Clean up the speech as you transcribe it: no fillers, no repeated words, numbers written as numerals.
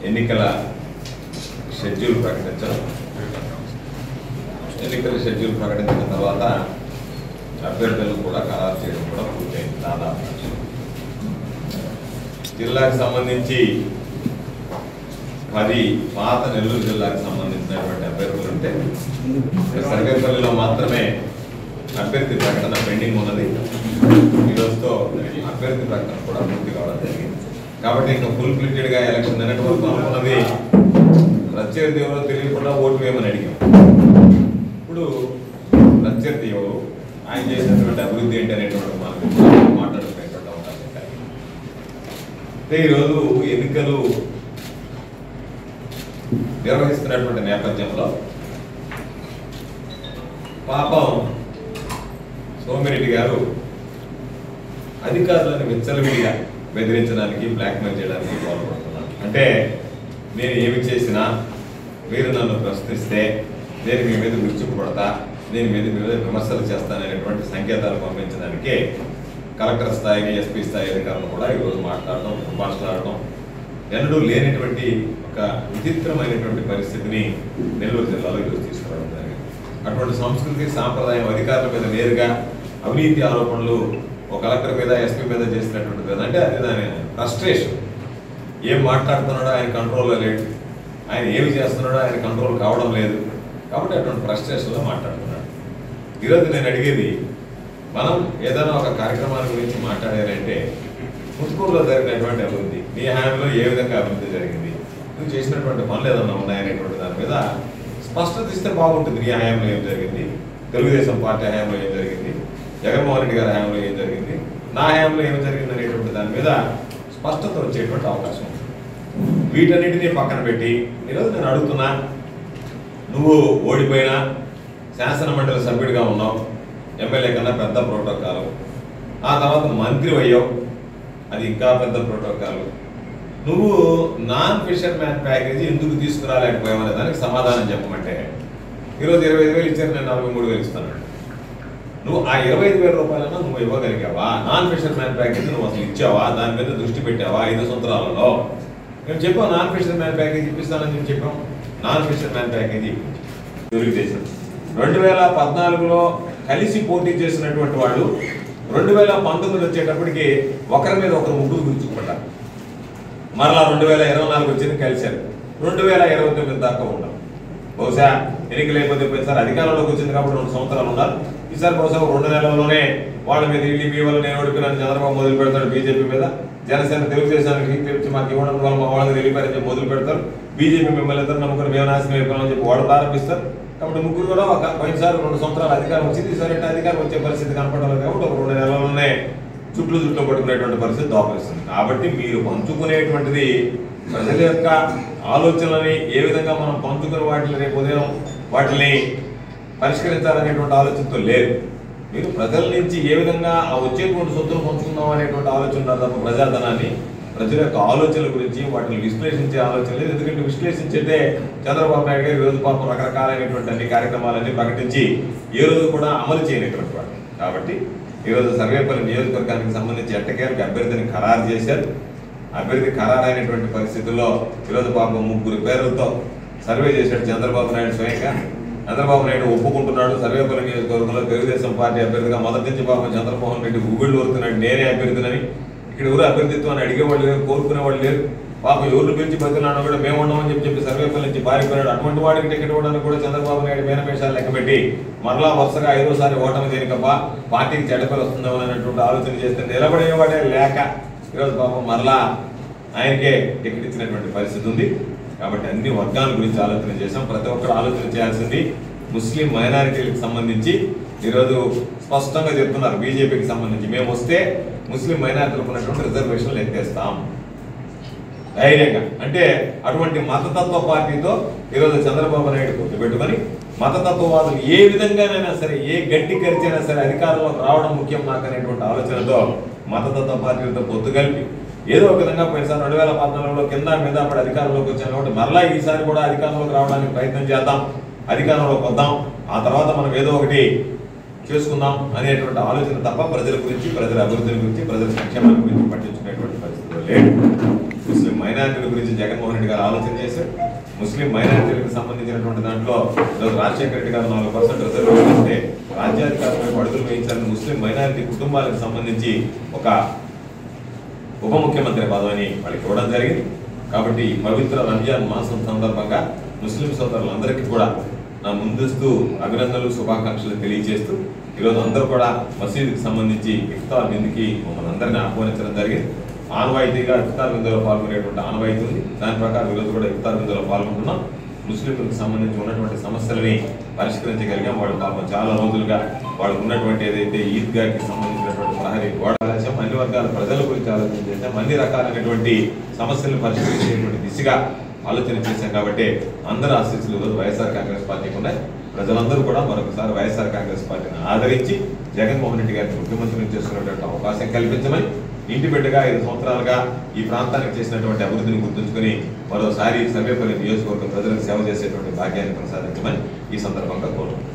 ఎన్నికల షెడ్యూల్ ప్రకటించడం, ఎన్నికల షెడ్యూల్ ప్రకటించిన తర్వాత అభ్యర్థులను కూడా ఖరారు చేయడం కూడా పూర్తయింది. దాదాపు జిల్లాకు సంబంధించి 10 పాత నెల్లూరు జిల్లాకు సంబంధించినటువంటి అభ్యర్థులు ఉంటే సర్వేపల్లిలో మాత్రమే అభ్యర్థి ప్రకటన పెండింగ్ ఉన్నది. ఈరోజుతో అభ్యర్థి ప్రకటన కూడా పూర్తి కావడం జరిగింది. కాబట్టి ఇంకా ఫుల్ ప్లిటెడ్గా ఎలక్షన్ నిన్నటి వరకు అనుకున్నది ప్రత్యర్థి ఎవరో తెలియకుండా ఓటు వేయమని అడిగాం. ఇప్పుడు ప్రత్యర్థి ఎవరు, ఆయన చేసినటువంటి అభివృద్ధి ఏంటి అనేటువంటి మనకు మాట్లాడుకునేటువంటి అవకాశం కలిగింది. అంటే ఈరోజు ఎన్నికలు నిర్వహిస్తున్నటువంటి నేపథ్యంలో పాపం సోమిరెడ్డి గారు అధికారులను విచ్చలవిడిగా బెదిరించడానికి, బ్లాక్మెయిల్ చేయడానికి పాల్పడుతున్నారు. అంటే నేను ఏమి చేసినా మీరు నన్ను ప్రశ్నిస్తే నేను మీ మీద విరుచుకుపడతా, నేను మీ మీద విమర్శలు చేస్తాననేటువంటి సంకేతాలు పంపించడానికే కలెక్టర్ స్థాయికి, ఎస్పీ స్థాయి అధికారులు కూడా ఈరోజు మాట్లాడడం ఎన్నడూ లేనటువంటి ఒక విచిత్రమైనటువంటి పరిస్థితిని నెల్లూరు జిల్లాలో ఈరోజు తీసుకురావడం జరిగింది. అటువంటి సంస్కృతి సాంప్రదాయం అధికారుల మీద నేరుగా అవినీతి ఆరోపణలు ఒక కలెక్టర్ మీద, ఎస్పీ మీద చేసినటువంటి కదా, అంటే అది దాని ఫ్రస్ట్రేషన్. ఏం మాట్లాడుతున్నాడో ఆయన కంట్రోల్లో లేడు, ఆయన ఏమి చేస్తున్నాడో ఆయన కంట్రోల్ కావడం లేదు. కాబట్టి అటువంటి ఫ్రస్ట్రేషన్లో మాట్లాడుతున్నాడు. ఈరోజు నేను అడిగేది, మనం ఏదైనా ఒక కార్యక్రమాన్ని గురించి మాట్లాడారంటే ముత్తుకూరులో జరిగినటువంటి అభివృద్ధి, నీ హయాంలో ఏ విధంగా అభివృద్ధి జరిగింది, నువ్వు చేసినటువంటి పనులు ఏదన్నా ఉన్నాయనేటువంటి దాని మీద స్పష్టత ఇస్తే బాగుంటుంది. నీ హయాంలో ఏం జరిగింది, తెలుగుదేశం పార్టీ హయాంలో ఏం జరిగింది, జగన్మోహన్ రెడ్డి గారి హయాంలో ఏం జరిగింది, నా హయాంలో ఏం జరిగింది అనేటువంటి దాని మీద స్పష్టత వచ్చేటువంటి అవకాశం ఉంది. వీటన్నిటినీ పక్కన పెట్టి ఈరోజు నేను అడుగుతున్నా, నువ్వు ఓడిపోయినా శాసనమండలి సభ్యుడిగా ఉన్నావు, ఎమ్మెల్యే కన్నా పెద్ద ప్రోటోకాలు, ఆ తర్వాత మంత్రి అయ్యావు, అది ఇంకా పెద్ద ప్రోటోకాల్. నువ్వు నాన్ ఫిషర్ మ్యాన్ ప్యాకేజీ ఎందుకు తీసుకురాలేకపోయావనే దానికి సమాధానం చెప్పమంటే, ఈరోజు 25,000 ఇచ్చారు, నేను 43,000 ఇస్తున్నాను. నువ్వు ఆ 25,000 రూపాయలన్నా నువ్వు ఇవ్వగలిగావా? నాన్ ఫిషర్ మ్యాన్ ప్యాకేజీ నువ్వు అసలు ఇచ్చావా? దాని మీద దృష్టి పెట్టావా? 5 సంవత్సరాలలో మేము చెప్పాం నాన్ ఫిషర్ మ్యాన్ ప్యాకేజీ ఇప్పిస్తానని చెప్పాం. Non fisherman package Telugu Desam 2014లో కలిసి పోటీ చేసినటువంటి వాళ్ళు 2019 వచ్చేటప్పటికి ఒకరి మీద ఒకరు ముగ్గురు గుర్తుపడ్డారు. మరలా 2024 వచ్చింది, కలిశారు. 2029 దాకా ఉండాలి. బహుశా ఎన్నికలు అయిపోతే పోయినసారి అధికారంలోకి వచ్చింది కాబట్టి 2 సంవత్సరాలు ఉండాలి. ఈసారి బహుశా 2 నెలల్లోనే వాళ్ళ మీద ఇల్లు మీ వల్ల నేను ఓడిపోయినాను చంద్రబాబు మొదలు పెడతాడు. బీజేపీ మీద జనసేన తెలుగుదేశానికి తెచ్చి మాకు ఇవ్వడం వల్ల మా వాళ్ళని వెళ్ళిపోయారని మొదలు పెడతారు. బీజేపీ మిమ్మల్ని ఇద్దరు నమ్ముకుని మేము నాశనం అయిపోయామని చెప్పి వాళ్ళు ప్రారంభిస్తారు. కాబట్టి ముగ్గురు కూడా పోయినసారి 2 సంవత్సరాలు అధికారం వచ్చింది, ఈసారి అధికారం వచ్చే పరిస్థితి కనపడలేదు. కాబట్టి ఒక 2 నెలల్లోనే చుట్లు పట్టుకునేటువంటి పరిస్థితి దోపరిస్తుంది. కాబట్టి మీరు పంచుకునేటువంటిది ప్రజల యొక్క ఆలోచనలని ఏ విధంగా మనం పంచుకునే వాటిని రేపు ఉదయం వాటిని పరిష్కరించాలనేటువంటి ఆలోచనతో లేదు. మీరు ప్రజల నుంచి ఏ విధంగా ఆ వచ్చేటువంటి సొత్తును పంచుకుందాం అనేటువంటి ఆలోచన తప్ప ప్రజాధనాన్ని, ప్రజల యొక్క ఆలోచనల గురించి వాటిని విశ్లేషించే ఆలోచన లేదు. ఎందుకంటే విశ్లేషించే చంద్రబాబు నాయుడు గారు ఈరోజు పాపం రకరకాలైనటువంటి అన్ని కార్యక్రమాలన్నీ ప్రకటించి ఏ రోజు కూడా అమలు చేయనటువంటి వాడు. కాబట్టి ఈరోజు సర్వేపల్లి నియోజకవర్గానికి సంబంధించి ఎట్టకేలకు అభ్యర్థిని ఖరారు చేశారు. అభ్యర్థి ఖరారైనటువంటి పరిస్థితుల్లో ఈరోజు పాపం 3 పేర్లతో సర్వే చేశాడు చంద్రబాబు నాయుడు స్వయంగా. చంద్రబాబు నాయుడు ఒప్పుకుంటున్నాడు, సర్వేపల్లి నియోజకవర్గంలో తెలుగుదేశం పార్టీ అభ్యర్థిగా మొదటి నుంచి పాపం చంద్రమోహన్ రెడ్డి ఊబిళ్ళు ఊరుతున్నాడు, నేనే అభ్యర్థినని. ఇక్కడ ఎవరు అభ్యర్థిత్వాన్ని అడిగేవాళ్ళు లేరు, కోరుకునేవాళ్ళు లేరు. పాపం ఎవరిని పిలిచి బతిలాడో కూడా మేము ఉండమని చెప్పి సర్వేపల్లి నుంచి పారిపోయాడు. అటువంటి వాడికి టికెట్ ఇవ్వడానికి కూడా చంద్రబాబు నాయుడు మేనమేషాలు లెక్కబెట్టి మరలా వరుసగా 5వ సారి ఓటమి దేనికబ్బా, పార్టీకి చెడ్డపేరు వస్తుందేమో అనేటువంటి ఆలోచన చేస్తే నిలబడేవాడే లేక ఈరోజు పాపం మరలా ఆయనకే టికెట్ ఇచ్చినటువంటి పరిస్థితి ఉంది. కాబట్టి అన్ని వర్గాల గురించి ఆలోచన చేశాం. ప్రతి ఒక్కరు ఆలోచన చేయాల్సింది ముస్లిం మైనారిటీలకు సంబంధించి ఈరోజు స్పష్టంగా చెప్తున్నారు. బీజేపీకి సంబంధించి మేము వస్తే ముస్లిం మైనారిటీలకు ఉన్నటువంటి రిజర్వేషన్లు ఎత్తేస్తాం ధైర్యంగా. అంటే అటువంటి మతతత్వ పార్టీతో ఈరోజు చంద్రబాబు నాయుడు పొత్తు పెట్టుకొని మతతత్వవాదులు ఏ విధంగానైనా సరే, ఏ గట్టి కరిచైనా సరే అధికారంలోకి రావడం ముఖ్యం నాకు అనేటువంటి ఆలోచనతో మతతత్వ పార్టీలతో పొత్తు కలిపి ఏదో ఒక విధంగా పోయినసారి 2014లో కింద మీద అప్పుడు అధికారంలోకి వచ్చాను కాబట్టి మరలా ఈసారి కూడా అధికారంలోకి రావడానికి ప్రయత్నం చేద్దాం, అధికారంలోకి వద్దాం, ఆ తర్వాత మనం ఏదో ఒకటి చేసుకుందాం అనేటువంటి ఆలోచన తప్ప ప్రజల గురించి, ప్రజల అభివృద్ధి గురించి, ప్రజల సంక్షేమాల గురించి పట్టించుకునేటువంటి పరిస్థితులు లేదు. ముస్లిం మైనారిటీల గురించి జగన్మోహన్ రెడ్డి గారు ఆలోచన చేశారు. ముస్లిం మైనారిటీలకు సంబంధించినటువంటి దాంట్లో ఈరోజు రాజశేఖర రెడ్డి గారు 4% రిజర్వేషన్ ఇస్తే రాజ్యాధికారులకు అడుగులు వేయించాలని ముస్లిం మైనారిటీ కుటుంబాలకు సంబంధించి ఒక ఉప ముఖ్యమంత్రి పదవిని వాళ్ళకి ఇవ్వడం జరిగింది. కాబట్టి పవిత్ర రంజాన్ మాసం సందర్భంగా ముస్లిం సోదరులందరికీ కూడా నా ముందస్తు అభినందనలు శుభాకాంక్షలు తెలియజేస్తూ ఈరోజు అందరూ కూడా మసీదుకి సంబంధించి ఇఫ్తార్ విందుకి మమ్మల్ని అందరినీ ఆహ్వానించడం జరిగింది. ఆనవాయితీగా ఇఫ్తార్ విందులో పాల్గొనేటువంటి ఆనవాయితీ ఉంది. దాని ప్రకారం ఈరోజు కూడా ఇఫ్తార్ విందులో పాల్గొంటున్నాం. ముస్లింలకు సంబంధించి ఉన్నటువంటి సమస్యలని పరిష్కరించగలిగాం. వాళ్ళు పాపం చాలా రోజులుగా వాళ్ళకు ఉన్నటువంటి ఏదైతే ఈద్గాకి సంబంధించినటువంటి ప్రహరీ గోడ ఆలోచన అన్ని వర్గాల ప్రజల గురించి ఆలోచన చేశాం. అన్ని రకాలైనటువంటి సమస్యలను పరిష్కరించేటువంటి దిశగా ఆలోచన చేశాం. కాబట్టి అందరూ ఆశీస్సులు ఈరోజు వైఎస్ఆర్ కాంగ్రెస్ పార్టీకి ఉన్నాయి. ప్రజలందరూ కూడా మరొకసారి వైఎస్ఆర్ కాంగ్రెస్ పార్టీని ఆదరించి జగన్మోహన్ రెడ్డి గారిని ముఖ్యమంత్రిని చేసుకునేటువంటి అవకాశం కల్పించమని, ఇంటి బిడ్డగా 5 సంవత్సరాలుగా ఈ ప్రాంతానికి చేసినటువంటి అభివృద్ధిని గుర్తుంచుకొని మరోసారి సర్వేపల్లి నియోజకవర్గ ప్రజలకు సేవ చేసేటువంటి భాగ్యాన్ని కొనసాగించమని ఈ సందర్భంగా కోరుతున్నాను.